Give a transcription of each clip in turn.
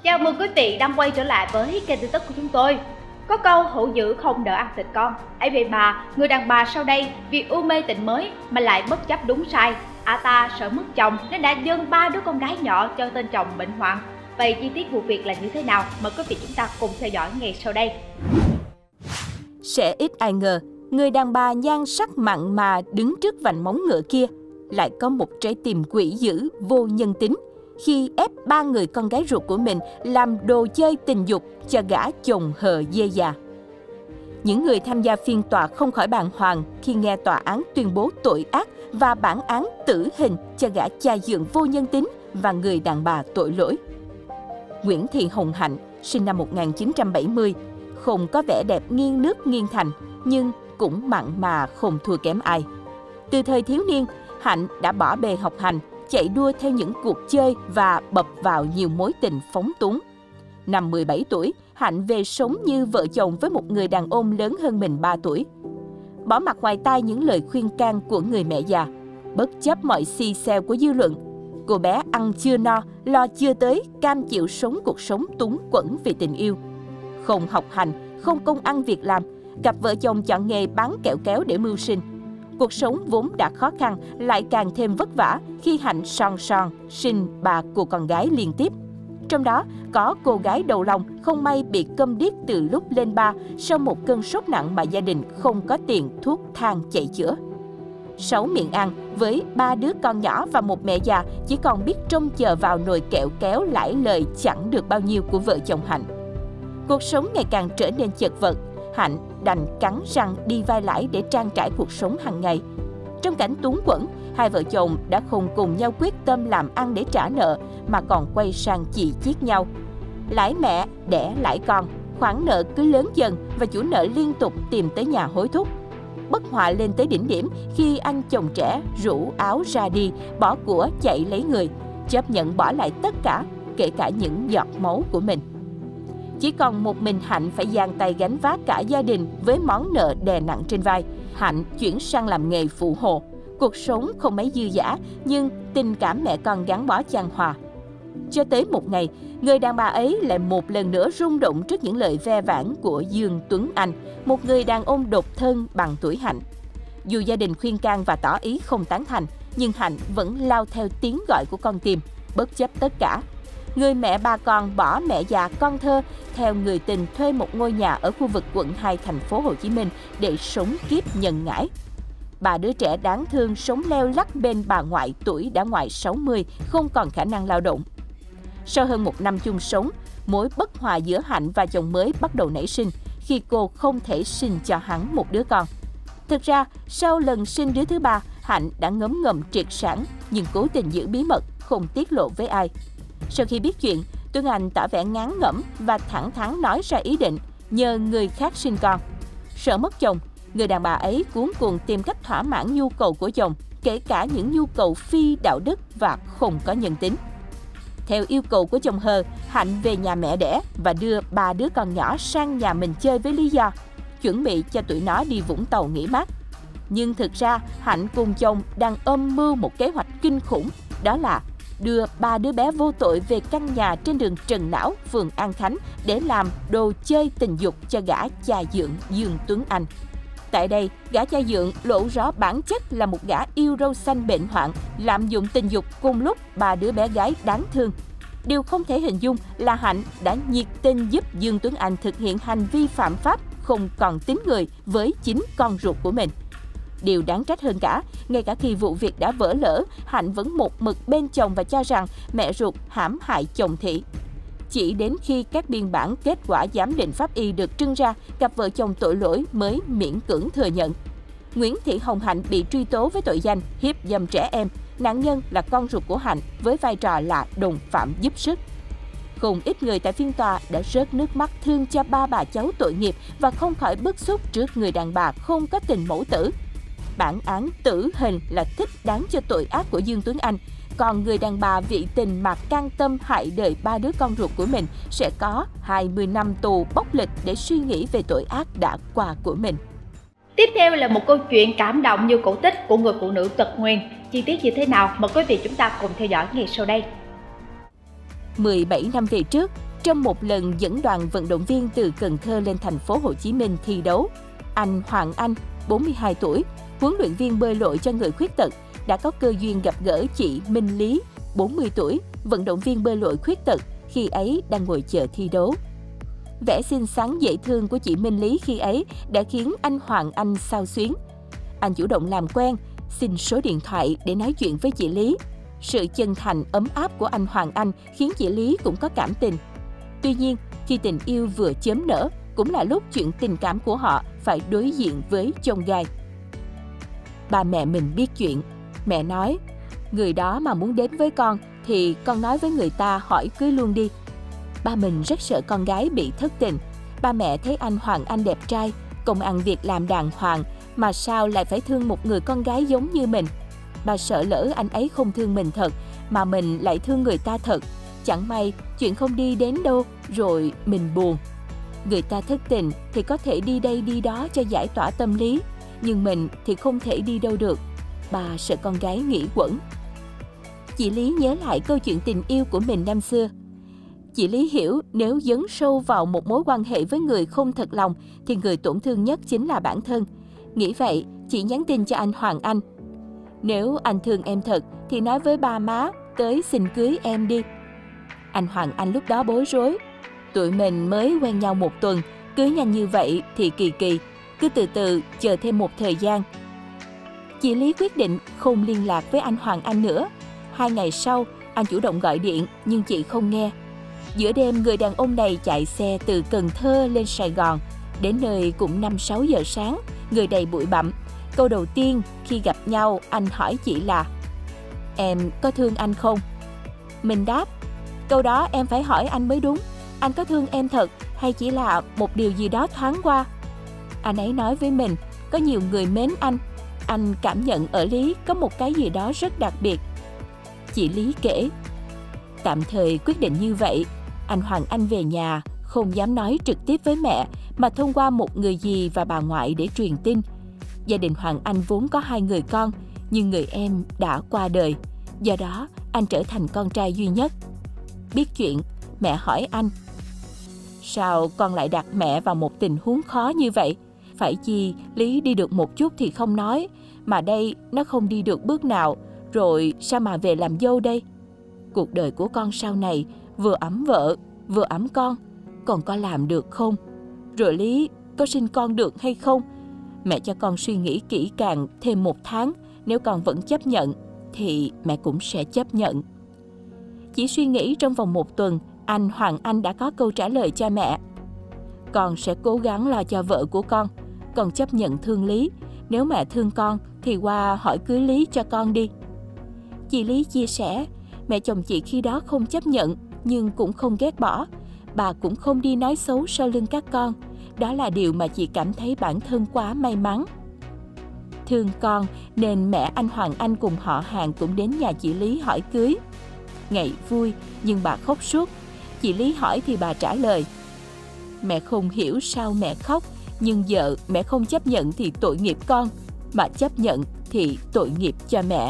Chào mừng quý vị đang quay trở lại với kênh tin tức của chúng tôi. Có câu hổ dữ không đỡ ăn thịt con. Ấy vậy mà, người đàn bà sau đây vì u mê tình mới mà lại bất chấp đúng sai. Ta sợ mất chồng nên đã dâng 3 đứa con gái nhỏ cho tên chồng bệnh hoạn. Vậy chi tiết vụ việc là như thế nào? Mời quý vị chúng ta cùng theo dõi ngay sau đây. Sẽ ít ai ngờ, người đàn bà nhan sắc mặn mà đứng trước vành móng ngựa kia lại có một trái tim quỷ dữ vô nhân tính khi ép 3 người con gái ruột của mình làm đồ chơi tình dục cho gã chồng hờ dê già. Những người tham gia phiên tòa không khỏi bàng hoàng khi nghe tòa án tuyên bố tội ác và bản án tử hình cho gã cha dượng vô nhân tính và người đàn bà tội lỗi. Nguyễn Thị Hồng Hạnh, sinh năm 1970, không có vẻ đẹp nghiêng nước nghiêng thành, nhưng cũng mặn mà không thua kém ai. Từ thời thiếu niên, Hạnh đã bỏ bê học hành, chạy đua theo những cuộc chơi và bập vào nhiều mối tình phóng túng. Năm 17 tuổi, Hạnh về sống như vợ chồng với một người đàn ông lớn hơn mình 3 tuổi. Bỏ mặc ngoài tai những lời khuyên can của người mẹ già, bất chấp mọi xì xèo của dư luận, cô bé ăn chưa no, lo chưa tới, cam chịu sống cuộc sống túng quẫn vì tình yêu. Không học hành, không công ăn việc làm, cặp vợ chồng chọn nghề bán kẹo kéo để mưu sinh. Cuộc sống vốn đã khó khăn lại càng thêm vất vả khi Hạnh son sinh 3 cô con gái liên tiếp. Trong đó có cô gái đầu lòng không may bị câm điếc từ lúc lên 3 sau một cơn sốt nặng mà gia đình không có tiền thuốc thang chạy chữa. 6 miệng ăn với 3 đứa con nhỏ và một mẹ già chỉ còn biết trông chờ vào nồi kẹo kéo lãi lời chẳng được bao nhiêu của vợ chồng Hạnh. Cuộc sống ngày càng trở nên chật vật. Hạnh đành cắn răng đi vay lãi để trang trải cuộc sống hàng ngày. Trong cảnh túng quẫn, hai vợ chồng đã không cùng nhau quyết tâm làm ăn để trả nợ mà còn quay sang chì chiết nhau. Lãi mẹ, đẻ lãi con, khoản nợ cứ lớn dần và chủ nợ liên tục tìm tới nhà hối thúc. Bất hòa lên tới đỉnh điểm khi anh chồng trẻ rủ áo ra đi, bỏ của chạy lấy người, chấp nhận bỏ lại tất cả, kể cả những giọt máu của mình. Chỉ còn một mình Hạnh phải giang tay gánh vác cả gia đình với món nợ đè nặng trên vai. Hạnh chuyển sang làm nghề phụ hồ. Cuộc sống không mấy dư dả, nhưng tình cảm mẹ con gắn bó chan hòa. Cho tới một ngày, người đàn bà ấy lại một lần nữa rung động trước những lời ve vãn của Dương Tuấn Anh, một người đàn ông độc thân bằng tuổi Hạnh. Dù gia đình khuyên can và tỏ ý không tán thành, nhưng Hạnh vẫn lao theo tiếng gọi của con tim, bất chấp tất cả. Người mẹ 3 con bỏ mẹ già con thơ theo người tình thuê một ngôi nhà ở khu vực quận 2 thành phố Hồ Chí Minh để sống kiếp nhân ngãi. 3 đứa trẻ đáng thương sống leo lắt bên bà ngoại tuổi đã ngoài 60, không còn khả năng lao động. Sau hơn 1 năm chung sống, mối bất hòa giữa Hạnh và chồng mới bắt đầu nảy sinh khi cô không thể sinh cho hắn một đứa con. Thực ra, sau lần sinh đứa thứ 3, Hạnh đã ngấm ngầm triệt sản nhưng cố tình giữ bí mật, không tiết lộ với ai. Sau khi biết chuyện, Tuấn Anh tỏ vẻ ngán ngẩm và thẳng thắn nói ra ý định nhờ người khác sinh con. Sợ mất chồng, người đàn bà ấy cuống cuồng tìm cách thỏa mãn nhu cầu của chồng, kể cả những nhu cầu phi đạo đức và không có nhân tính. Theo yêu cầu của chồng hờ, Hạnh về nhà mẹ đẻ và đưa 3 đứa con nhỏ sang nhà mình chơi với lý do chuẩn bị cho tụi nó đi Vũng Tàu nghỉ mát. Nhưng thực ra, Hạnh cùng chồng đang âm mưu một kế hoạch kinh khủng, đó là đưa 3 đứa bé vô tội về căn nhà trên đường Trần Não, phường An Khánh để làm đồ chơi tình dục cho gã cha dượng Dương Tuấn Anh. Tại đây, gã cha dượng lộ rõ bản chất là một gã yêu râu xanh bệnh hoạn, lạm dụng tình dục cùng lúc 3 đứa bé gái đáng thương. Điều không thể hình dung là Hạnh đã nhiệt tình giúp Dương Tuấn Anh thực hiện hành vi phạm pháp không còn tính người với chính con ruột của mình. Điều đáng trách hơn cả, ngay cả khi vụ việc đã vỡ lỡ, Hạnh vẫn một mực bên chồng và cho rằng mẹ ruột hãm hại chồng thị. Chỉ đến khi các biên bản kết quả giám định pháp y được trưng ra, cặp vợ chồng tội lỗi mới miễn cưỡng thừa nhận. Nguyễn Thị Hồng Hạnh bị truy tố với tội danh hiếp dâm trẻ em, nạn nhân là con ruột của Hạnh với vai trò là đồng phạm giúp sức. Không ít người tại phiên tòa đã rớt nước mắt thương cho 3 bà cháu tội nghiệp và không khỏi bức xúc trước người đàn bà không có tình mẫu tử. Bản án tử hình là thích đáng cho tội ác của Dương Tuấn Anh, còn người đàn bà vị tình mà can tâm hại đời 3 đứa con ruột của mình sẽ có 20 năm tù bóc lịch để suy nghĩ về tội ác đã qua của mình. Tiếp theo là một câu chuyện cảm động như cổ tích của người phụ nữ tật nguyền. Chi tiết như thế nào? Mời quý vị chúng ta cùng theo dõi ngay sau đây. 17 năm về trước, Trong một lần dẫn đoàn vận động viên từ Cần Thơ lên thành phố Hồ Chí Minh thi đấu, anh Hoàng Anh, 42 tuổi, huấn luyện viên bơi lội cho người khuyết tật, đã có cơ duyên gặp gỡ chị Minh Lý, 40 tuổi, vận động viên bơi lội khuyết tật, khi ấy đang ngồi chờ thi đấu. Vẻ xinh xắn dễ thương của chị Minh Lý khi ấy đã khiến anh Hoàng Anh xao xuyến. Anh chủ động làm quen, xin số điện thoại để nói chuyện với chị Lý. Sự chân thành, ấm áp của anh Hoàng Anh khiến chị Lý cũng có cảm tình. Tuy nhiên, khi tình yêu vừa chớm nở, cũng là lúc chuyện tình cảm của họ phải đối diện với chông gai. Ba mẹ mình biết chuyện. Mẹ nói, người đó mà muốn đến với con thì con nói với người ta hỏi cưới luôn đi. Ba mình rất sợ con gái bị thất tình. Ba mẹ thấy anh Hoàng Anh đẹp trai, công ăn việc làm đàng hoàng, mà sao lại phải thương một người con gái giống như mình. Bà sợ lỡ anh ấy không thương mình thật, mà mình lại thương người ta thật. Chẳng may chuyện không đi đến đâu, rồi mình buồn. Người ta thất tình thì có thể đi đây đi đó cho giải tỏa tâm lý, nhưng mình thì không thể đi đâu được. Bà sợ con gái nghĩ quẩn. Chị Lý nhớ lại câu chuyện tình yêu của mình năm xưa. Chị Lý hiểu nếu dấn sâu vào một mối quan hệ với người không thật lòng thì người tổn thương nhất chính là bản thân. Nghĩ vậy, chị nhắn tin cho anh Hoàng Anh. Nếu anh thương em thật thì nói với ba má tới xin cưới em đi. Anh Hoàng Anh lúc đó bối rối. Tụi mình mới quen nhau 1 tuần, cưới nhanh như vậy thì kỳ kỳ, cứ từ từ chờ thêm một thời gian. Chị Lý quyết định không liên lạc với anh Hoàng Anh nữa. 2 ngày sau, anh chủ động gọi điện nhưng chị không nghe. Giữa đêm, người đàn ông này chạy xe từ Cần Thơ lên Sài Gòn. Đến nơi cũng 5-6 giờ sáng, người đầy bụi bặm. Câu đầu tiên khi gặp nhau, anh hỏi chị là: "Em có thương anh không?" Mình đáp: "Câu đó em phải hỏi anh mới đúng. Anh có thương em thật hay chỉ là một điều gì đó thoáng qua?" Anh ấy nói với mình: "Có nhiều người mến anh cảm nhận ở Lý có một cái gì đó rất đặc biệt." Chị Lý kể: Tạm thời quyết định như vậy, anh Hoàng Anh về nhà không dám nói trực tiếp với mẹ mà thông qua một người dì và bà ngoại để truyền tin. Gia đình Hoàng Anh vốn có 2 người con, nhưng người em đã qua đời. Do đó, anh trở thành con trai duy nhất. Biết chuyện, mẹ hỏi anh: "Sao con lại đặt mẹ vào một tình huống khó như vậy? Phải chi Lý đi được một chút thì không nói, mà đây nó không đi được bước nào, rồi sao mà về làm dâu đây? Cuộc đời của con sau này vừa ẵm vợ, vừa ẵm con có làm được không? Rồi Lý có sinh con được hay không? Mẹ cho con suy nghĩ kỹ càng thêm 1 tháng, nếu con vẫn chấp nhận thì mẹ cũng sẽ chấp nhận." Chỉ suy nghĩ trong vòng 1 tuần, anh Hoàng Anh đã có câu trả lời cho mẹ: "Con sẽ cố gắng lo cho vợ của con chấp nhận thương Lý. Nếu mẹ thương con thì qua hỏi cưới Lý cho con đi." Chị Lý chia sẻ, mẹ chồng chị khi đó không chấp nhận nhưng cũng không ghét bỏ. Bà cũng không đi nói xấu sau lưng các con. Đó là điều mà chị cảm thấy bản thân quá may mắn. Thương con nên mẹ anh Hoàng Anh cùng họ hàng cũng đến nhà chị Lý hỏi cưới. Ngày vui nhưng bà khóc suốt. Chị Lý hỏi thì bà trả lời: "Mẹ không hiểu sao mẹ khóc, nhưng vợ mẹ không chấp nhận thì tội nghiệp con, mà chấp nhận thì tội nghiệp cho mẹ.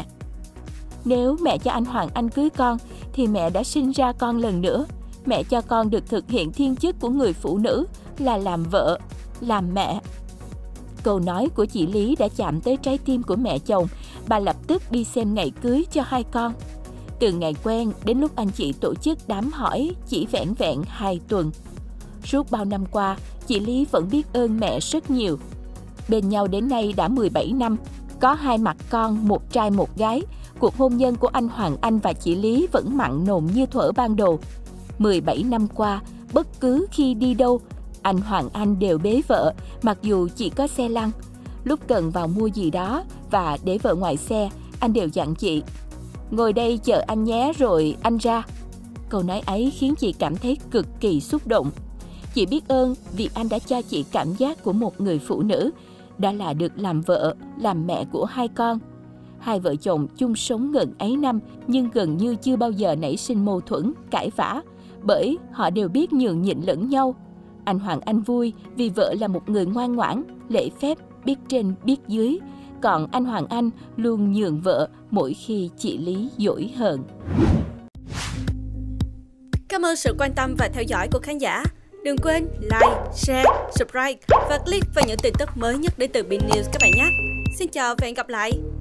Nếu mẹ cho anh Hoàng Anh cưới con thì mẹ đã sinh ra con lần nữa. Mẹ cho con được thực hiện thiên chức của người phụ nữ là làm vợ, làm mẹ." Câu nói của chị Lý đã chạm tới trái tim của mẹ chồng. Bà lập tức đi xem ngày cưới cho 2 con. Từ ngày quen đến lúc anh chị tổ chức đám hỏi chỉ vẻn vẹn 2 tuần. Suốt bao năm qua, chị Lý vẫn biết ơn mẹ rất nhiều. Bên nhau đến nay đã 17 năm, có 2 mặt con, 1 trai 1 gái. Cuộc hôn nhân của anh Hoàng Anh và chị Lý vẫn mặn nồng như thuở ban đầu. 17 năm qua, bất cứ khi đi đâu, anh Hoàng Anh đều bế vợ, mặc dù chỉ có xe lăn. Lúc cần vào mua gì đó và để vợ ngoài xe, anh đều dặn chị: "Ngồi đây chờ anh nhé rồi anh ra." Câu nói ấy khiến chị cảm thấy cực kỳ xúc động. Chị biết ơn vì anh đã cho chị cảm giác của một người phụ nữ, đó là được làm vợ, làm mẹ của 2 con. 2 vợ chồng chung sống gần ấy năm nhưng gần như chưa bao giờ nảy sinh mâu thuẫn, cãi vã, bởi họ đều biết nhường nhịn lẫn nhau. Anh Hoàng Anh vui vì vợ là một người ngoan ngoãn, lễ phép, biết trên biết dưới. Còn anh Hoàng Anh luôn nhường vợ mỗi khi chị Lý dỗi hờn. Cảm ơn sự quan tâm và theo dõi của khán giả. Đừng quên like, share, subscribe và click vào những tin tức mới nhất đến từ Bin News các bạn nhé. Xin chào và hẹn gặp lại.